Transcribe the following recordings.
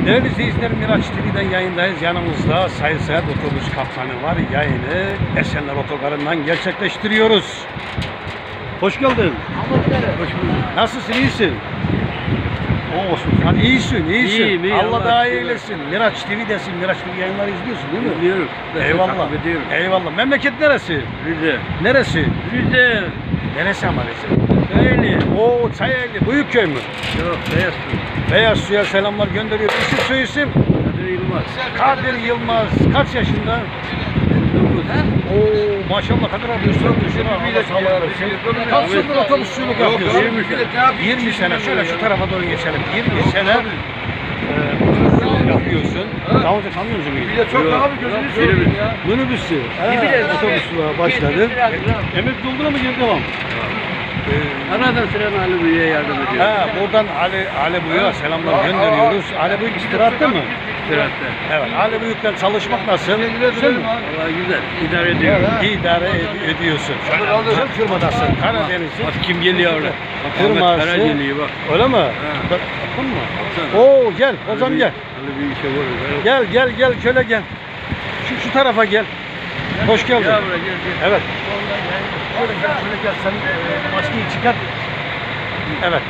Değerli izleyiciler, Miraç TV'den yayındayız. Yanımızda Sayın Seyahat Otobüs Kaptanı var. Yayını Esenler Otogarı'ndan gerçekleştiriyoruz. Hoş geldin. Hoş bulduk. Nasılsın, iyisin? Olsun. Hadi iyisin. İyiyim. Allah daha iyi eylesin. Miraç TV'desin. Miraç TV yayınları izliyorsun değil mi? İzliyorum. Eyvallah. Eyvallah. Memleket neresi? Rize. Neresi? Rize. Neresi ama Rize? Öyle. Oo, Çayeli. Büyükköy mü? Yok, Beyazsu. Beyaz Su'ya selamlar gönderiyoruz. İsim soyisim? Kadir Yılmaz. Kadir Yılmaz. Kaç yaşında? 9. Oo, maşallah Kadir abi üstüne düşün. Kaç yıldır otobüsçülük yapıyorsun? 20 sene. Şöyle şu tarafa doğru geçelim. 20 sene otobüsçülük yapıyorsun. Daha önce kamyoncu muydun? Bir de çok abi gözünü seveyim ya. Minibüsçü. Otobüsçülüğe başladın. Emekli olduğuna mı girdin devam? Arada sıran Ali Bey'e yardım ediyor. Buradan Ali Buyuk'a selamlar gönderiyoruz. Ali Buyuk istirahatte mi? İstirahatte. Evet. Ali Buyuk'tan çalışmak nasıl? Güzel mi? Valla güzel. İdare ediyor. İdare ediyorsun. Güzel firmadasın. Karadeniz'in. Bak kim geliyor orada. Firması. Kara geliyor bak. Öyle mi? Bakın mı? Oo, gel. Hocam gel. Ali Bey işe var. Gel şöyle gel. Şu tarafa gel. Hoş geldin. Gel buraya gel. Evet. Şöyle gel sen maskeyi çıkar. Evet.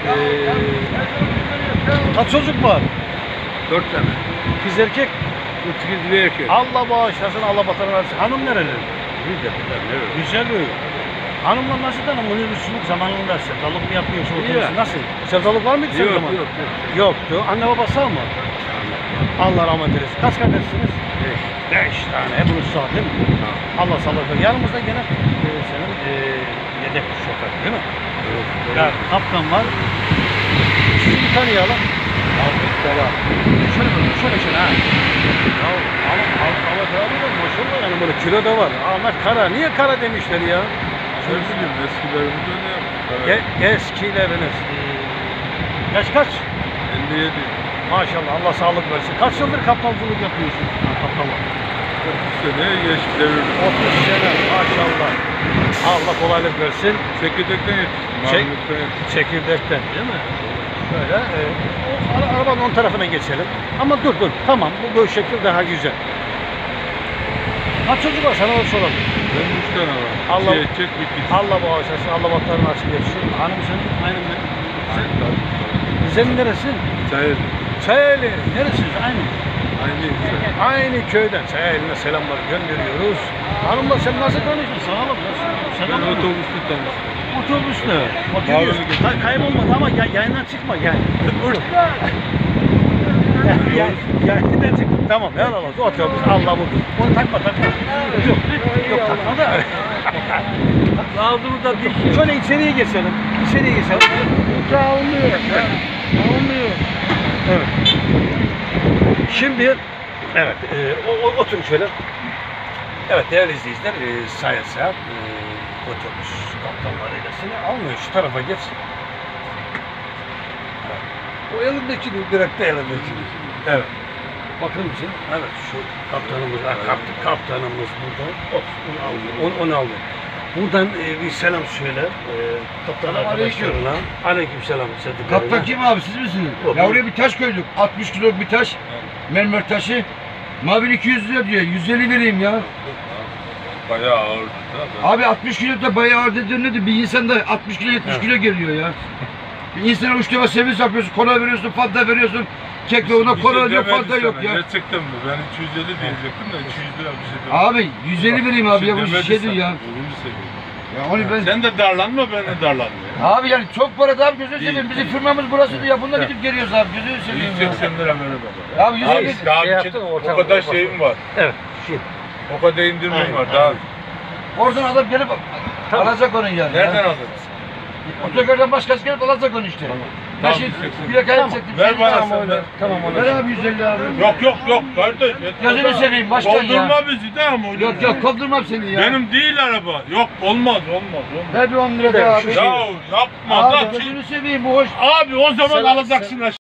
Kaç çocuk var? 4 tane. Kız erkek. 3 bir erkek. Allah bağışlasın, Allah vatanı versin. Hanım nereli? Rize. Güzel mi? Hanımla nasıl tanım? Minibüsçülük zamanında sevdalık mı yapıyorsun? İyi. Nasıl? Sevdalık var mıydı senin zaman? Yok. Yoktu. Anne babası sağ mı? Allah rahmet eylesin. Kaç kardeşsiniz? 5 tane. Hepiniz sağ değil mi? Allah sağlık versin. Yanımızda gene senin yedek şoför değil mi? Evet. Yani kaptan var. Sizi bir tanıyalım. Şöyle ha. Ya Ahmet abi de maşallah yani böyle kilo da var. Ahmet Kara. Niye Kara demişler ya? Eskilerimiz öyle yaptı. Eskileriniz. Yaş kaç? 57. Maşallah Allah sağlık versin. Kaç yıldır kaptancılık yapıyorsun? Kaptanlık. 30 sene geç devirdim. 30 sene maşallah. Allah kolaylık versin. Çekirdekten yetiştim. Çekirdekten değil mi? Şöyle arabanın ön tarafına geçelim. Ama dur. Tamam bu şekil daha güzel. Kaç çocuk var sana da soralım. Benim 3 tane var. Allah- Çek bitti. Allah bağışlasın. Allah bahtlarını açık etsin. Hanım senin aynı mı? Rize'nin neresi? Çayeli. Neresiniz? Aynı. Aynı köyden. Çayeli'ne selamlar gönderiyoruz. Hanımla sen nasıl tanıştın? Sana bak nasıl? Ben otobüste tanıştım. Otobüsle. Bak görüyorsun. Kaybolmadı ama yayından çıkma gel. Yayından çıkma. Tamam helal olsun. Otobüs Allah budur. Onu takma. Yok takma da. Aldığımızda bir şey. Şöyle içeriye geçelim. Olmuyor. Evet. Şimdi evet oturun şöyle. Evet değerli izleyiciler Sayın Seyahat otobüs kaptanlarıyla seni almıyor. Şu tarafa geç. Evet. O elindekini direkte elindekini. Evet. Bakın mısın? Evet şu kaptanımız burada. Onu aldı. Buradan bir selam söyle. Kaptan arkadaşlarına. Aleykümselam. Kaptan kim abi siz misiniz? Yok. Ya oraya bir taş koyduk. 60 kilo bir taş. Mermer taşı. Mavi 200 lira diyor. 150 vereyim ya. Bayağı ağırdı. Abi 60 kilo da bayağı ağır dediğin nedir? Bir insan da 60 kilo 70 kilo geliyor ya. Bir insana 3 defa servis yapıyorsun. Kola veriyorsun, fanta veriyorsun. Kek de ona kola yok, fanta yok ya. Gerçekten mi? Ben 250 diyecektim de 200 lira bir şey demedim. Abi 150 vereyim abi ya bu şeydir ya. Ya onu ben... Sen de darlanma, ben de darlanmıyorum. Abi yani çok para da abi gözünü seveyim. Bizim firmamız burası ya. Bununla gidip geliyoruz abi. Gözünü seveyim ya. 180 lira böyle baba. Abi 150 Abi daha bir şey, o kadar şeyim var. Evet. O kadar indirimim var daha. Oradan adam gelip alacak onun yani. Nereden aldınız? Otogardan başkası gelip alacak onu işte. Ben şimdi bir dakika çektim. Ver bana Tamam sen. Tamam Ver abi 150 abi. Yok kardeş. Gözünü seveyim başkan ya. Doldurma bizi de ama öyle. Yok kovdurmam seni ya. Benim değil araba. Yok olmaz. Ver bir 10 lira daha abi. Ya yapma Abi da. gözünü seveyim bu hoş. Abi o zaman Selam- alacaksın aşağı.